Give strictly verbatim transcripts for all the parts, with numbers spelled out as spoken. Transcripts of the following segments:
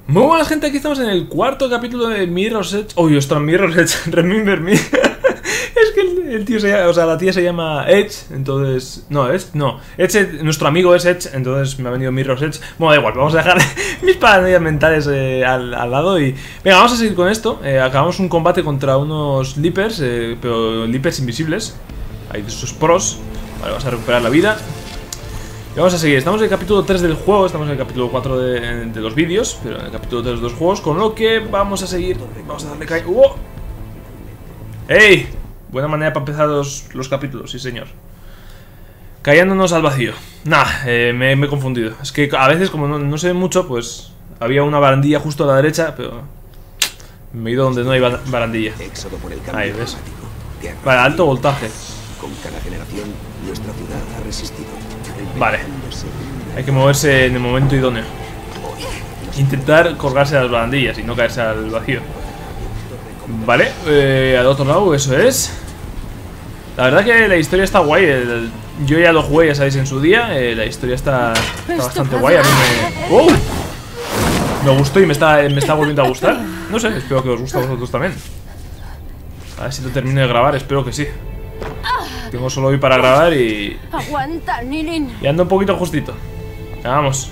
Muy buenas, gente, aquí estamos en el cuarto capítulo de Mirror's Edge. Uy, ostras, Mirror's Edge, Remember Me. Es que el, el tío se llama, o sea, la tía se llama Edge, entonces... No, Edge, no. Edge, nuestro amigo es Edge, entonces me ha venido Mirror's Edge. Bueno, da igual, vamos a dejar mis paranoias mentales eh, al, al lado y... Venga, vamos a seguir con esto. Eh, acabamos un combate contra unos Leapers, eh, pero Leapers invisibles. Hay esos pros. Vale, vamos a recuperar la vida. Y vamos a seguir, estamos en el capítulo tres del juego, estamos en el capítulo cuatro de, de los vídeos, pero en el capítulo tres de los juegos, con lo que vamos a seguir, vamos a darle caña. ¡Oh! ¡Ey! Buena manera para empezar los, los capítulos, sí señor. Cayéndonos al vacío. Nah, eh, me, me he confundido. Es que a veces, como no, no sé mucho, pues había una barandilla justo a la derecha, pero me he ido donde no hay barandilla. Ahí, ¿ves? Vale, alto voltaje. Con cada generación, nuestra ciudad ha resistido. Vale, hay que moverse en el momento idóneo. Intentar colgarse a las barandillas y no caerse al vacío. Vale, eh, al otro lado, eso es. La verdad que la historia está guay. el, Yo ya lo jugué, ya sabéis, en su día. eh, La historia está, está bastante guay. A mí me... ¡Oh! Me gustó y me está, me está volviendo a gustar. No sé, espero que os guste a vosotros también. A ver si lo termino de grabar, espero que sí. Tengo solo hoy para grabar y... Aguanta, Nilin. Y ando un poquito justito. Vamos.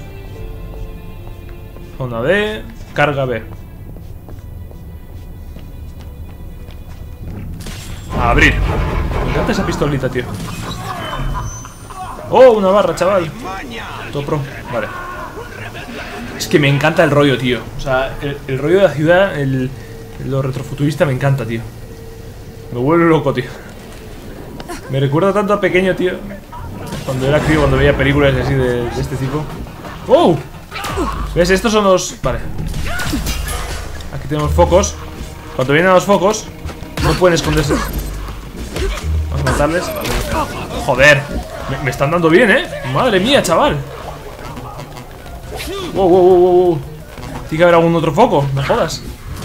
Zona D. Carga B. A abrir. Me encanta esa pistolita, tío. Oh, una barra, chaval. Todo pro. Vale. Es que me encanta el rollo, tío. O sea, el, el rollo de la ciudad, el, lo retrofuturista me encanta, tío. Me vuelve loco, tío. Me recuerda tanto a pequeño, tío. Cuando era crío, cuando veía películas así de, de este tipo. ¡Oh! ¿Ves? Estos son los... Vale. Aquí tenemos focos. Cuando vienen a los focos, no pueden esconderse. Vamos a matarles. Vale. Joder. Me, me están dando bien, ¿eh? Madre mía, chaval. Wow, wow, wow, wow. Tiene que haber algún otro foco. No jodas.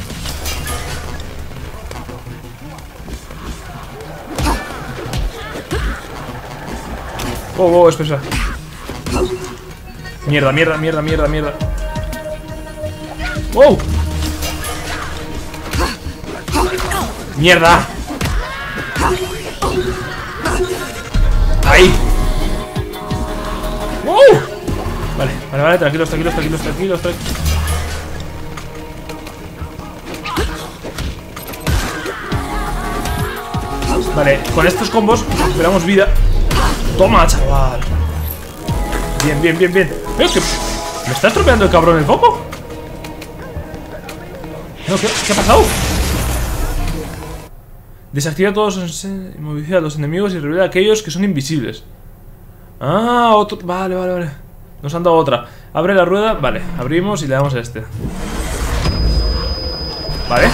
Oh, oh, espera. Mierda, mierda, mierda, mierda, mierda. ¡Wow! ¡Mierda! ¡Ahí! ¡Wow! Vale, vale, vale, tranquilos, tranquilos, tranquilos, tranquilos, tranquilos. Vale, con estos combos recuperamos vida. Toma, chaval. Bien, bien, bien, bien. ¿Ves que me está estropeando el cabrón el foco? No, ¿qué, ¿qué ha pasado? Desactiva todos los... Moviliza a los enemigos y revela a aquellos que son invisibles. Ah, otro... Vale, vale, vale. Nos han dado otra. Abre la rueda. Vale, abrimos y le damos a este. Vale.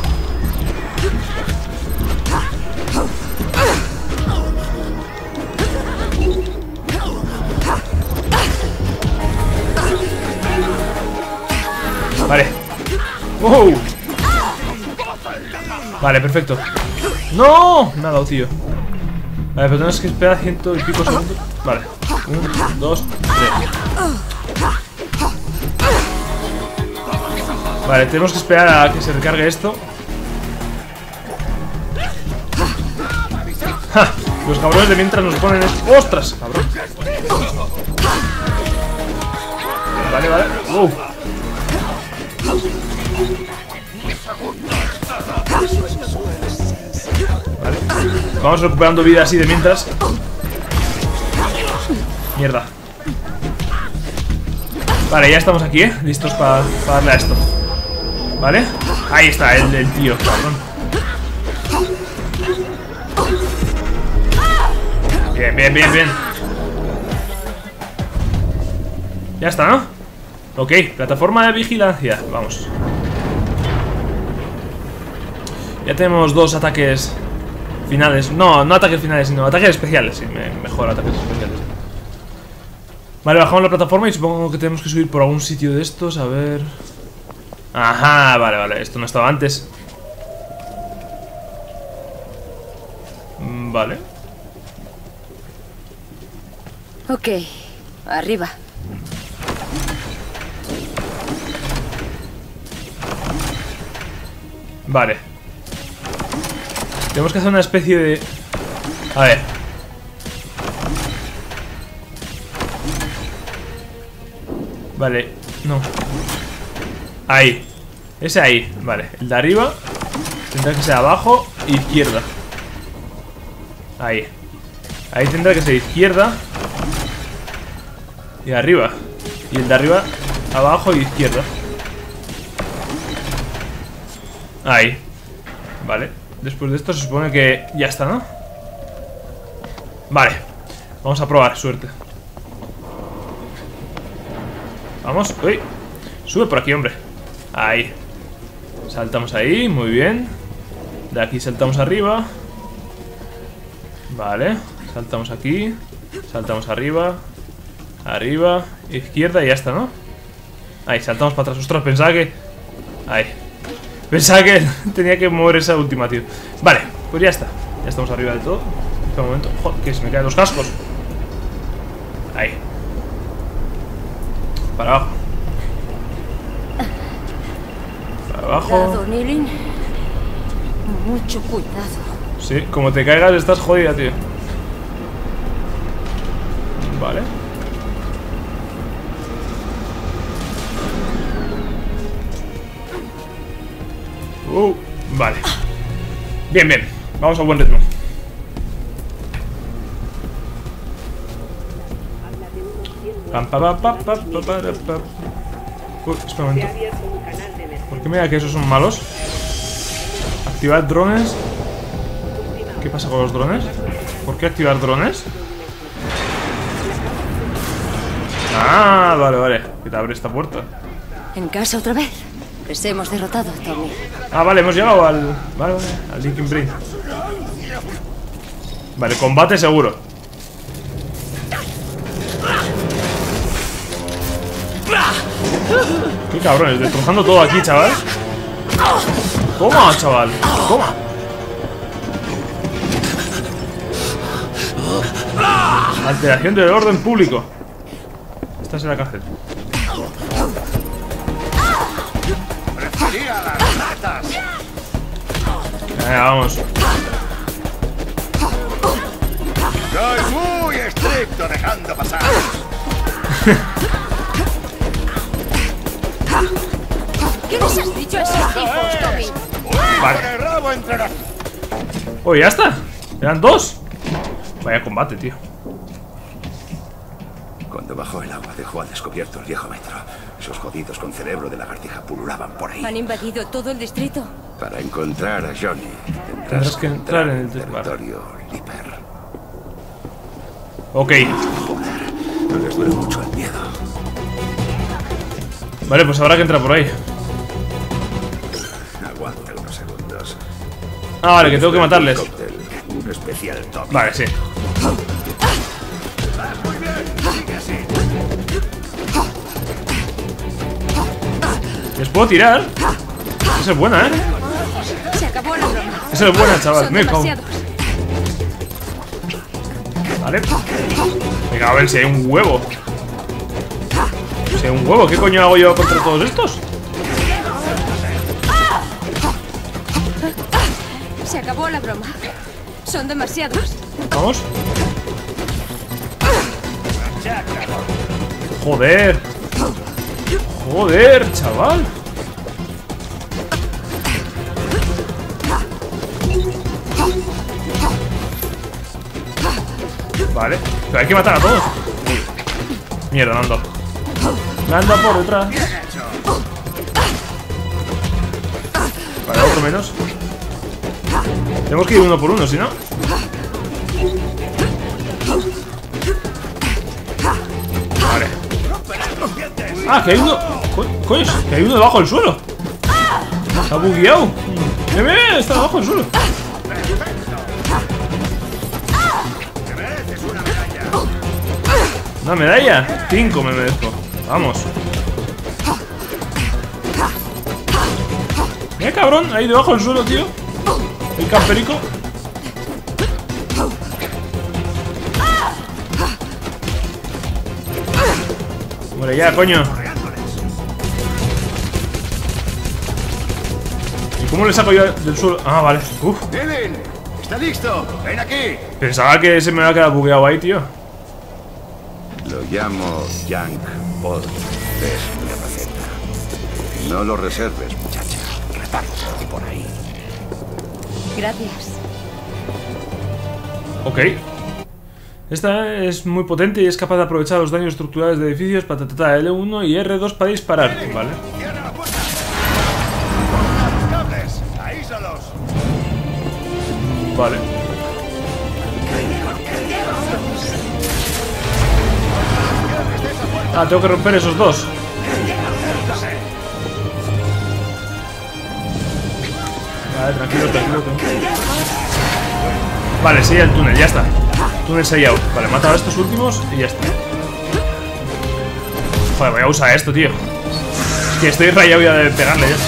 Vale. ¡Wow! Vale, perfecto. ¡No! Me ha dado, tío. Vale, pero tenemos que esperar ciento y pico segundos. Vale. Uno, dos, tres. Vale, tenemos que esperar a que se recargue esto. ¡Ja! Los cabrones de mientras nos ponen esto. ¡Ostras! Cabrón. Vale, vale. ¡Wow! Vale. Vamos recuperando vida así de mientras. Mierda. Vale, ya estamos aquí, ¿eh? Listos para pa darle a esto. Vale. Ahí está el, el tío, cabrón. Bien, bien, bien, bien. Ya está, ¿no? Ok, plataforma de vigilancia. Vamos. Ya tenemos dos ataques finales. No, no ataques finales, sino ataques especiales. Sí, me, mejor ataques especiales. Vale, bajamos la plataforma y supongo que tenemos que subir por algún sitio de estos. A ver... Ajá, vale, vale. Esto no estaba antes. Vale. Ok, arriba. Vale. Tenemos que hacer una especie de... A ver. Vale, no. Ahí. Ese ahí, vale. El de arriba tendrá que ser abajo e izquierda. Ahí. Ahí tendrá que ser izquierda y arriba. Y el de arriba, abajo e izquierda. Ahí. Vale. Después de esto se supone que ya está, ¿no? Vale. Vamos a probar, suerte. Vamos. Uy. Sube por aquí, hombre. Ahí. Saltamos ahí, muy bien. De aquí saltamos arriba. Vale. Saltamos aquí. Saltamos arriba. Arriba. Izquierda y ya está, ¿no? Ahí, saltamos para atrás. Ostras, pensaba que... Ahí. Pensaba que tenía que mover esa última, tío. Vale, pues ya está. Ya estamos arriba del todo. Espera un momento. Joder, que se me caen los cascos. Ahí. Para abajo. Para abajo. Cuidado, Nilin. Mucho cuidado. Sí, como te caigas estás jodida, tío. Vale. Uh, vale. Bien, bien. Vamos a buen ritmo. Pam, pa, pa, pa, pa, pa, pa, pa. Uy, espera un momento. ¿Por qué me da que esos son malos? Activar drones. ¿Qué pasa con los drones? ¿Por qué activar drones? Ah, vale, vale. Que te abre esta puerta. ¿En casa otra vez? Les hemos derrotado, Tommy. Ah, vale, hemos llegado al... Vale, vale, al Linkin Brain. Vale, combate seguro. Qué cabrones, destrozando todo aquí, chaval. Toma, chaval, toma. Alteración del orden público. Esta es la cárcel. Venga, vamos. Soy muy estricto dejando pasar. ¿Qué les has dicho a esos tipos, Tommy? Vale. Rabo entre las... Oh, ya está. Eran dos. Vaya combate, tío. Cuando bajó el agua dejó al descubierto el viejo metro. Esos jodidos con cerebro de lagartija pululaban por ahí. ¿Han invadido todo el distrito? Para encontrar a Johnny tendrás, Tendrás que entrar en el territorio Liper. Ok. Joder, no les duele mucho el miedo. Vale, pues habrá que entrar por ahí. Aguanta unos segundos. Ah, vale, que tengo que matarles. Cóctel, un especial top. Vale, sí. Muy bien, sigue así. ¿Les puedo tirar? Esa es buena, ¿eh? Se acabó la broma. Esa es buena, chaval. Son Me cago. demasiados. Vale. Venga, a ver si hay un huevo. Si hay un huevo, ¿qué coño hago yo contra todos estos? Se acabó la broma. Son demasiados. Vamos. Joder. Joder, chaval. Vale, pero hay que matar a todos. Mierda, me ando. Me anda por detrás. Vale, otro menos. Tenemos que ir uno por uno, si no. Vale. Ah, que hay uno. Co- Coño, que hay uno debajo del suelo. Se ha bugueado. Mira, mira, mira, está debajo del suelo. Una medalla. Cinco me merezco. Vamos. Mira, cabrón, ahí debajo del suelo, tío. El camperico. Muere ya, coño. Y ¿Cómo le saco yo del suelo? Ah, vale. Uf. ¡Ellen! ¡Está listo! ¡Ven aquí! Pensaba que se me había quedado bugueado ahí, tío. Lo llamo Junk Pod. Es una receta. No lo reserves, muchacha. Reparte por ahí. Gracias. Ok. Esta es muy potente y es capaz de aprovechar los daños estructurales de edificios para tratar L uno y R dos para disparar. Vale. ¡Cierra la puerta! ¡Los cables! ¡Aísalos! Vale. Ah, tengo que romper esos dos. Vale, tranquilo, tranquilo, tranquilo. Vale, sí, el túnel, ya está. Túnel sellado. Vale, mata a estos últimos y ya está. Joder, voy a usar esto, tío. Es que estoy rayado ya de pegarle ya.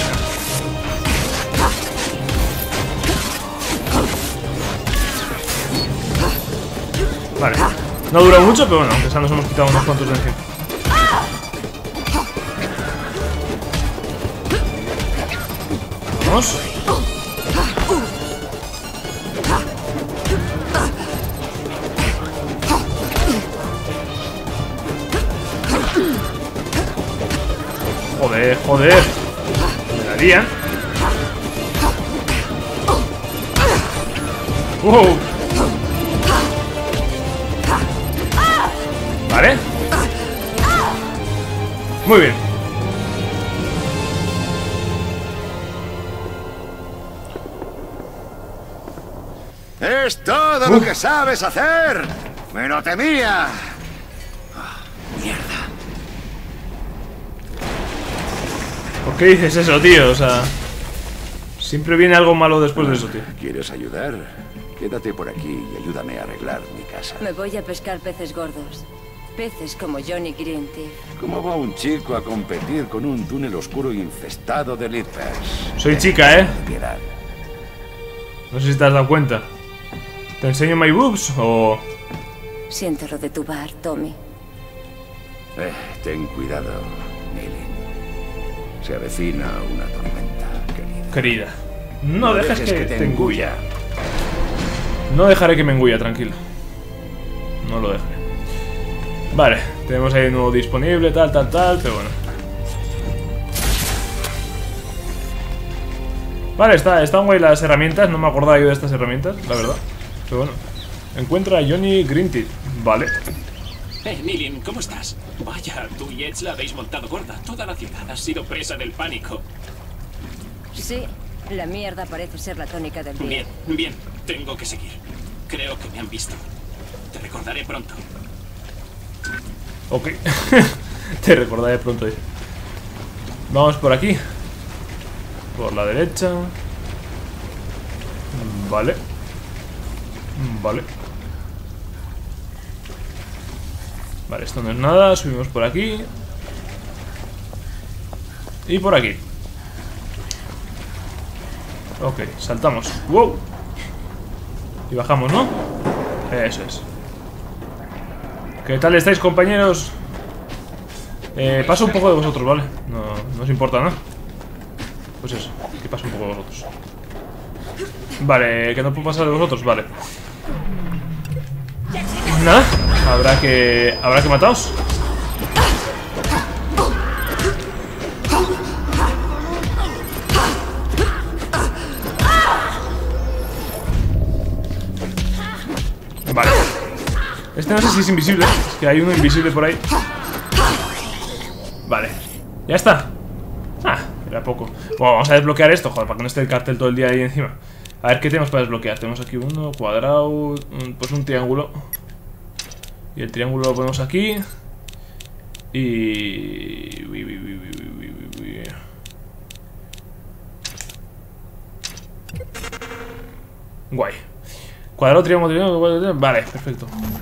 Vale. No dura mucho, pero bueno, aunque sea nos hemos quitado unos cuantos de encima. Vamos. Joder, joder. Me darían. Wow. Vale. Muy bien. ¡Es todo lo que sabes hacer! ¡Me lo temía! Oh, ¡mierda! ¿Por qué dices eso, tío? O sea... Siempre viene algo malo después de eso, tío. ¿Quieres ayudar? Quédate por aquí y ayúdame a arreglar mi casa. Me voy a pescar peces gordos. Peces como Johnny Greenteeth. ¿Cómo va un chico a competir con un túnel oscuro infestado de Leapers? Soy chica, ¿eh? Piedad. No sé si te has dado cuenta. ¿Te enseño my boobs o...? Siento lo de tu bar, Tommy. Eh, ten cuidado, Neilin. Se avecina una tormenta, querida. Querida. No, dejes, que, que te te engulla. No dejaré que me engulla, tranquilo. No lo dejaré. Vale, tenemos ahí uno disponible, tal, tal, tal, pero bueno. Vale, está, están guay las herramientas. No me acordaba yo de estas herramientas, la verdad. Pero bueno. Encuentra a Johnny Greenteeth. Vale. Eh, Neilin, ¿cómo estás? Vaya, tú y Edge la habéis montado gorda. Toda la ciudad ha sido presa del pánico. Sí, la mierda parece ser la tónica del día. Bien, bien, tengo que seguir. Creo que me han visto. Te recordaré pronto. Ok. Te recordaré pronto. Vamos por aquí. Por la derecha. Vale. Vale. Vale, esto no es nada. Subimos por aquí. Y por aquí. Ok, saltamos. ¡Wow! Y bajamos, ¿no? Eso es. ¿Qué tal estáis, compañeros? Eh, paso un poco de vosotros, ¿vale? No, no os importa, ¿no? Pues eso, que paso un poco de vosotros. Vale, que no puedo pasar de vosotros, vale. Nada, habrá que... Habrá que mataros. Vale. Este no sé si es invisible. Es que hay uno invisible por ahí. Vale. Ya está. Ah, era poco. Bueno, vamos a desbloquear esto, joder, para que no esté el cartel todo el día ahí encima. A ver, ¿qué tenemos para desbloquear? Tenemos aquí uno, cuadrado, un, pues un triángulo. Y el triángulo lo ponemos aquí. Y... Guay. Cuadrado, triángulo, triángulo, triángulo. Vale, perfecto.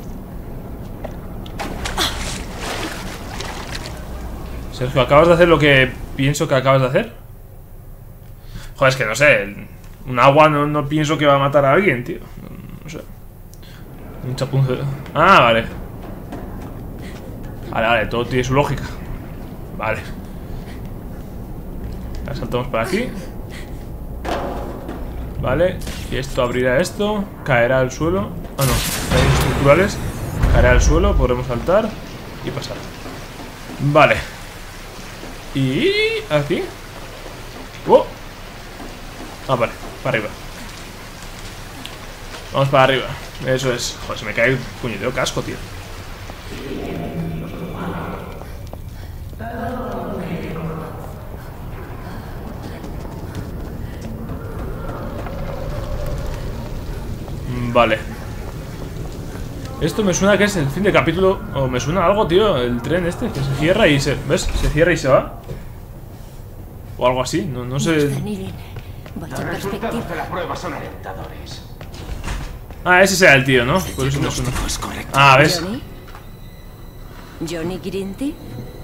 Sergio, ¿acabas de hacer lo que pienso que acabas de hacer? Joder, es que no sé. Un agua no, no pienso que va a matar a alguien, tío. No, no sé. Un chapunce. Ah, vale. Vale, vale, todo tiene su lógica. Vale. Ya saltamos por aquí. Vale, y esto abrirá esto. Caerá al suelo. Ah, no, hay estructurales. Caerá al suelo, podremos saltar y pasar. Vale. Y... aquí. Oh. Ah, vale, para arriba. Vamos para arriba. Eso es. Joder, se me cae el puñetero casco, tío. Vale. Esto me suena que es el fin de capítulo. O me suena algo, tío. El tren este que se cierra y se... ¿ves? Se cierra y se va. O algo así. No, no sé. Los resultados de la prueba son alentadores. Ah, ese será el tío, ¿no? Por eso me suena. Ah, ¿ves? ¿Johnny? ¿Johnny Grinty?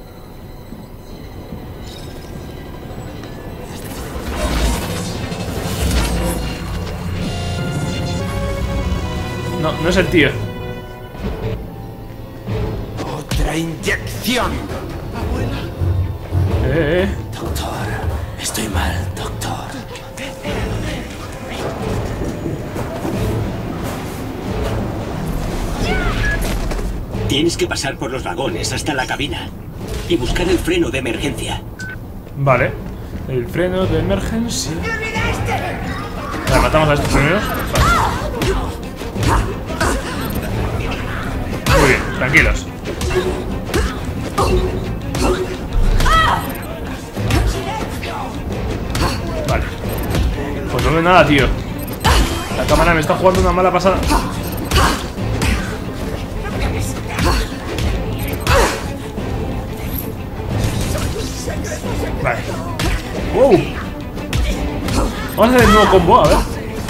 No, no es el tío. ¡Otra inyección! Eh, eh. Doctor, estoy mal, doctor. Tienes que pasar por los vagones hasta la cabina y buscar el freno de emergencia. Vale. El freno de emergencia. Vale, matamos a estos primeros. Vale. Muy bien, tranquilos. Vale. Pues no veo nada, tío. La cámara me está jugando una mala pasada. Vale. Wow. Vamos a hacer el nuevo combo, a ver.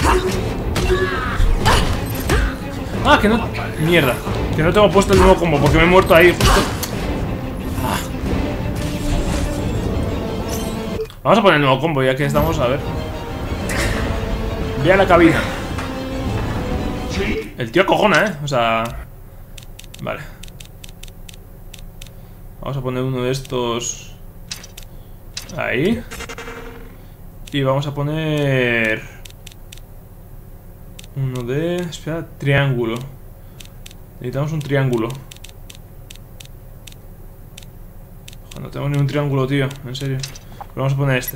Ah, que no... Mierda. Que no tengo puesto el nuevo combo porque me he muerto ahí justo. Ah. Vamos a poner el nuevo combo ya que estamos, a ver. Ve a la cabina. El tío cojona, eh. O sea... Vale. Vamos a poner uno de estos... Ahí. Y vamos a poner... Uno de... Espera, triángulo. Necesitamos un triángulo. Joder, no tengo ni un triángulo, tío. En serio. Pero vamos a poner este.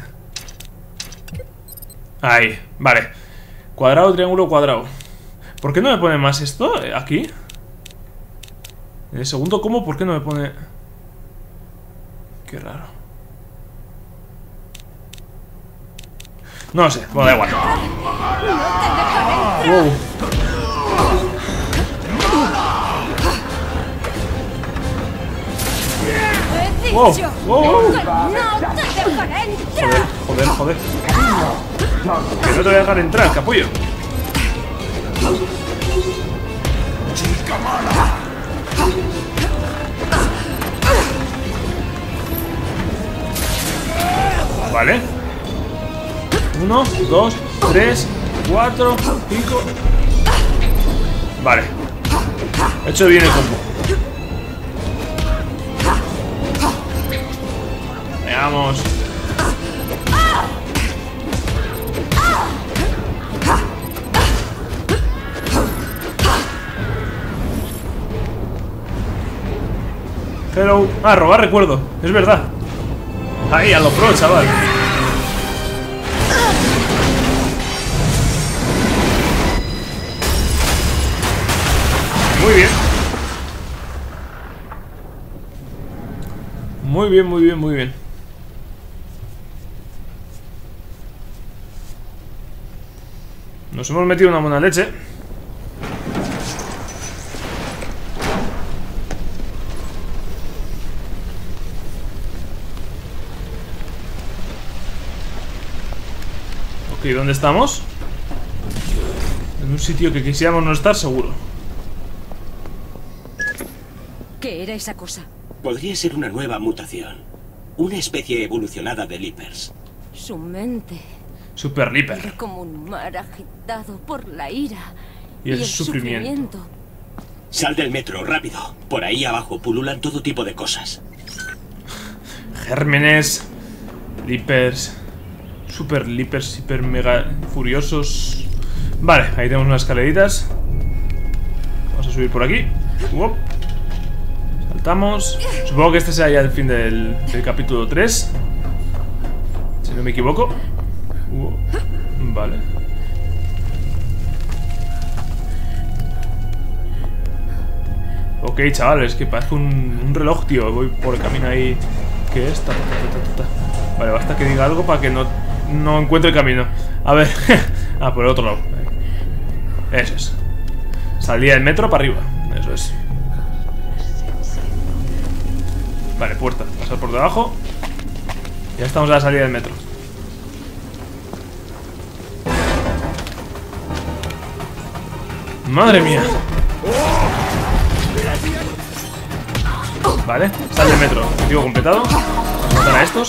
Ahí, vale. Cuadrado, triángulo, cuadrado. ¿Por qué no me pone más esto? Aquí. En el segundo combo, ¿por qué no me pone...? Qué raro. No lo sé, bueno, da igual. Wow. Wow, wow. Joder, joder, joder. Que no te voy a dejar entrar, capullo. Vale. Uno, dos, tres, cuatro, cinco. Vale. He hecho bien el combo. Veamos. Hello. Ah, robar recuerdo. Es verdad. Ahí, a lo pro, chaval. Muy bien. Muy bien, muy bien, muy bien. Nos hemos metido una buena leche. Ok, ¿dónde estamos? En un sitio que quisiéramos no estar seguro. ¿Qué era esa cosa? Podría ser una nueva mutación. Una especie evolucionada de Leapers. Su mente Super Leaper. era como un mar agitado por la ira Y el sufrimiento. Sal del metro, rápido. Por ahí abajo pululan todo tipo de cosas. Gérmenes, Leapers, Super, hiper, super, mega furiosos. Vale, ahí tenemos unas escaleritas. Vamos a subir por aquí. Uop. Saltamos. Supongo que este sea ya el fin del, del capítulo tres, si no me equivoco. Uop. Vale. Ok, chavales, que parece un, un reloj, tío. Voy por el camino ahí. ¿Qué es? Ta, ta, ta, ta, ta. Vale, basta que diga algo para que no, no encuentre el camino. A ver. Ah, por el otro lado. Eso es. Salida del metro para arriba. Eso es. Vale, puerta. Pasar por debajo. Ya estamos a la salida del metro. Madre mía. Vale, sale del metro. Objetivo completado. Vamos a matar a estos.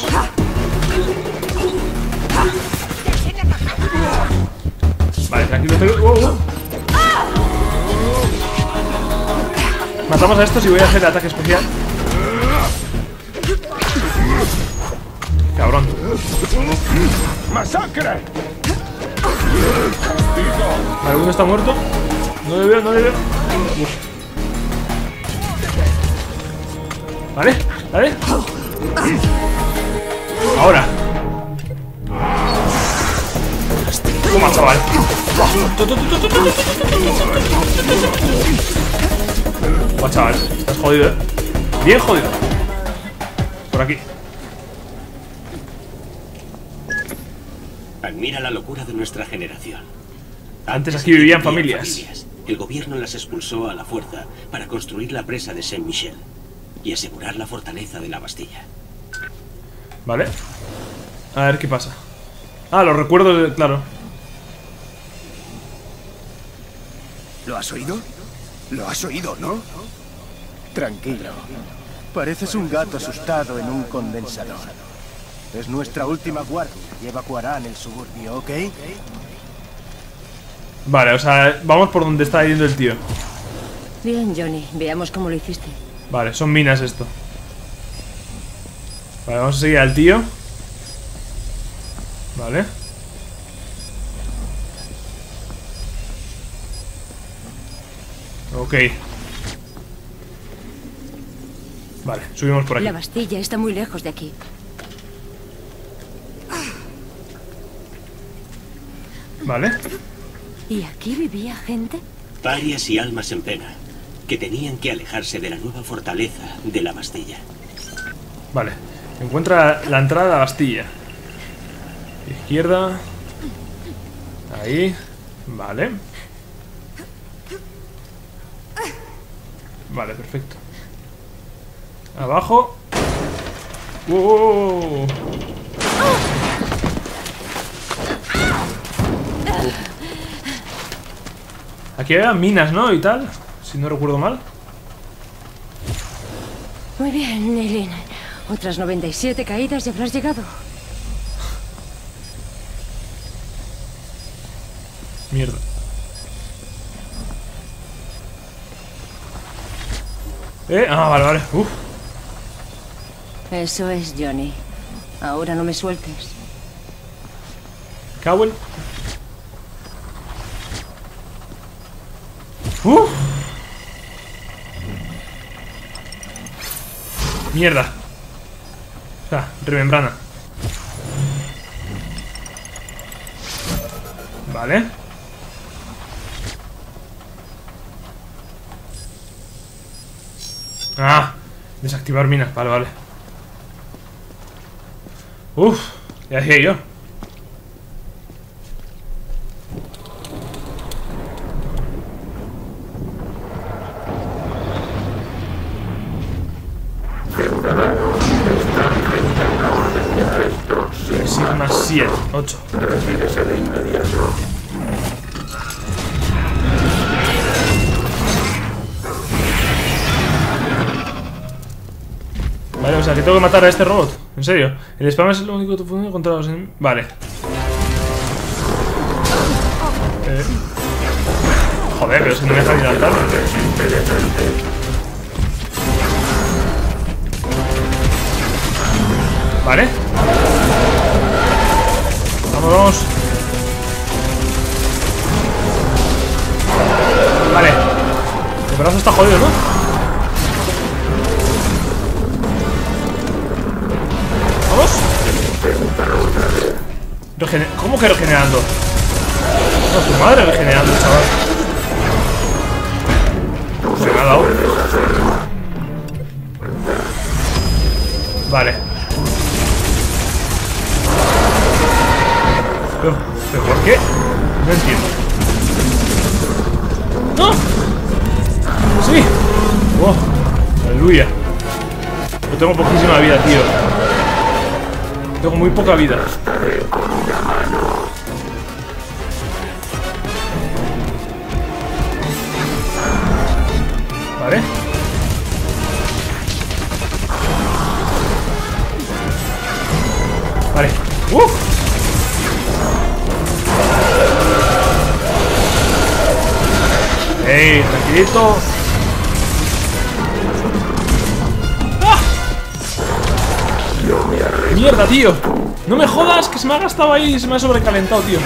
Vale, tranquilo, tranquilo. Wow, wow. Matamos a estos y voy a hacer el ataque especial. Cabrón. ¡Masacre! Vale, uno está muerto. No le veo, no le veo. Uf. Vale, vale. Ahora. Toma, chaval. Buah, chaval. Estás jodido, eh. Bien jodido. Por aquí. Admira la locura de nuestra generación. Antes aquí vivían familias. familias. El gobierno las expulsó a la fuerza para construir la presa de Saint-Michel y asegurar la fortaleza de la Bastilla. Vale. A ver qué pasa. Ah, los recuerdos, claro. ¿Lo has oído? ¿Lo has oído, no? Tranquilo. Pareces un gato asustado en un condensador. Es nuestra última guardia y evacuarán el suburbio, ¿ok? Vale, o sea, vamos por donde está yendo el tío. Bien, Johnny. Veamos cómo lo hiciste. Vale, son minas esto. Vale, vamos a seguir al tío. Vale. Ok. Vale, subimos por aquí. La Bastilla está muy lejos de aquí. Vale. ¿Y aquí vivía gente? Parias y almas en pena, que tenían que alejarse de la nueva fortaleza de la Bastilla. Vale. Encuentra la entrada a la Bastilla. Izquierda. Ahí. Vale. Vale, perfecto. Abajo. ¡Wow! Uf. Aquí había minas, ¿no? Y tal, si no recuerdo mal. Muy bien, Neilin. Otras noventa y siete caídas y habrás llegado. Mierda. Eh, ah, vale, vale. Uf. Eso es, Johnny. Ahora no me sueltes. Cowell. Uf. Mierda. Ah, remembrana. Vale. Ah, desactivar minas. Vale, vale. Uf, ya decía yo. Sigma siete, ocho. Vale, o sea que tengo que matar a este robot. En serio. El spam es lo único que funciona contra los enemigos. Vale. Eh. Joder, pero es que no me deja ni lanzarlo. Vale. Vámonos. Vale. El brazo está jodido, ¿no? Vamos. Regene- ¿Cómo que regenerando? No, tu madre regenerando, chaval. Se me ha dado. Vale. Pero, ¿pero por qué? No entiendo. ¡No! ¡Sí! ¡Oh! ¡Aleluya! Yo tengo poquísima vida, tío. Tengo muy poca vida. Vale. Vale. ¡Uf! ¡Ey! Tranquilito. ¡Ah! ¡Mierda, tío! No me jodas, que se me ha gastado ahí y se me ha sobrecalentado, tío.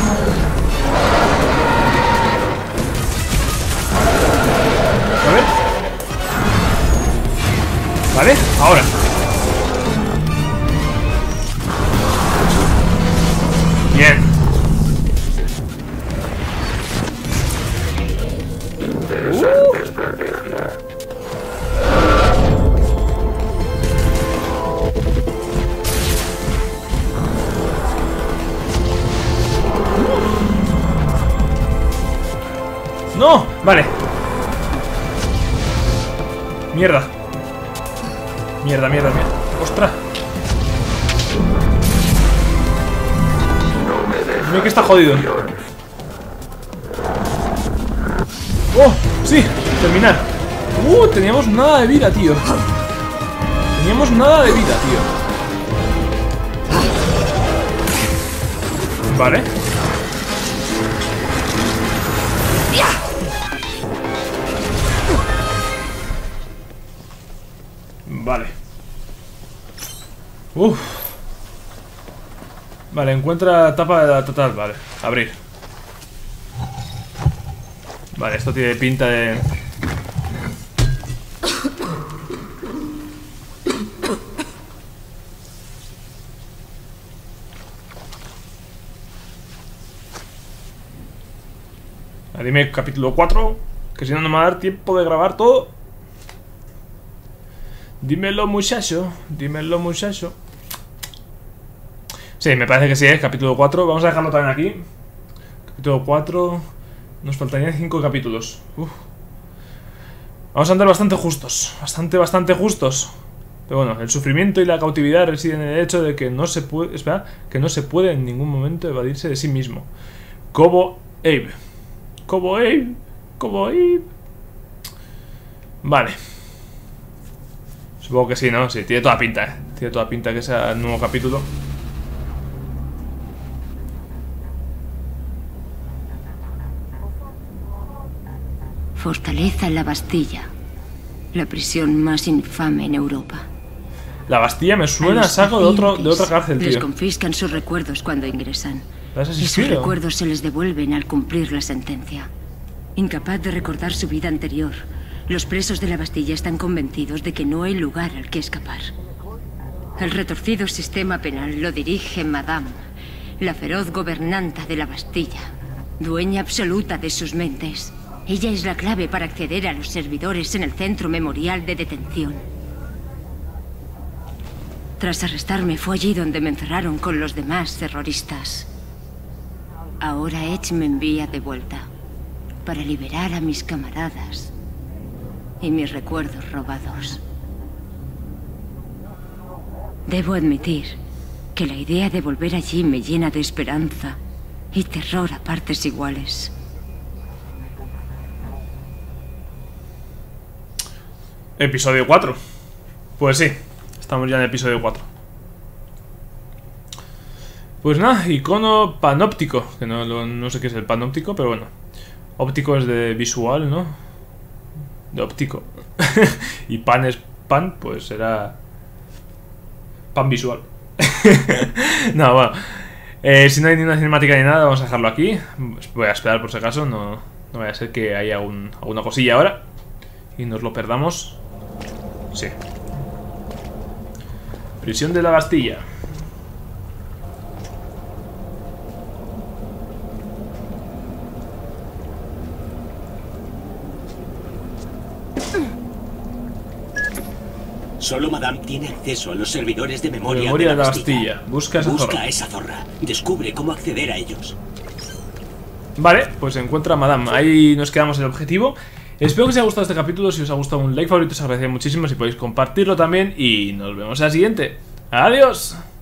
A ver. Vale, ahora. Bien. ¡No! Vale. Mierda. Mierda, mierda, mierda. ¡Ostras! Mira que está jodido. ¡Oh! ¡Sí! Terminar. ¡Uh! Teníamos nada de vida, tío. Teníamos nada de vida, tío. Vale. Vale. Uf. Vale, encuentra tapa de la total. Vale, abrir. Vale, esto tiene pinta de... Dime capítulo cuatro, que si no no me va a dar tiempo de grabar todo. Dímelo, muchacho. Dímelo, muchacho. Sí, me parece que sí, es capítulo cuatro. Vamos a dejarlo también aquí. Capítulo cuatro. Nos faltarían cinco capítulos. Uf. Vamos a andar bastante justos. Bastante, bastante justos. Pero bueno, el sufrimiento y la cautividad residen en el hecho de que no se puede... Espera, que no se puede en ningún momento evadirse de sí mismo. Cobo Abe. Cobo Abe. Cobo Abe. Vale. Supongo que sí, ¿no? Sí, tiene toda pinta, ¿eh? Tiene toda pinta que sea el nuevo capítulo. Fortaleza La Bastilla. La prisión más infame en Europa. La Bastilla me suena a saco de, otro, de otra cárcel, tío. Les confiscan sus recuerdos cuando ingresan. ¿Has Esos asistido? recuerdos se les devuelven al cumplir la sentencia. Incapaz de recordar su vida anterior, los presos de la Bastilla están convencidos de que no hay lugar al que escapar. El retorcido sistema penal lo dirige Madame, la feroz gobernanta de la Bastilla, dueña absoluta de sus mentes. Ella es la clave para acceder a los servidores en el centro memorial de detención. Tras arrestarme, fue allí donde me encerraron con los demás terroristas. Ahora Edge me envía de vuelta para liberar a mis camaradas y mis recuerdos robados. Debo admitir que la idea de volver allí me llena de esperanza y terror a partes iguales. Episodio cuatro. Pues sí, estamos ya en el episodio cuatro. Pues nada, icono panóptico. Que no, no, no sé qué es el panóptico, pero bueno. Óptico es de visual, ¿no? De óptico. Y pan es pan, pues será pan visual. No, bueno. Eh, si no hay ni una cinemática ni nada, vamos a dejarlo aquí. Voy a esperar por si acaso, no, no vaya a ser que haya algún, alguna cosilla ahora y nos lo perdamos. Sí. Prisión de la Bastilla. Solo Madame tiene acceso a los servidores de memoria, Memoria de la de la Bastilla. Bastilla. Busca a esa Busca zorra. a esa zorra. Descubre cómo acceder a ellos. Vale, pues encuentra a Madame. Ahí nos quedamos el objetivo. Espero que os haya gustado este capítulo. Si os ha gustado un like favorito, os agradecería muchísimo. Si podéis compartirlo también. Y nos vemos en la siguiente. ¡Adiós!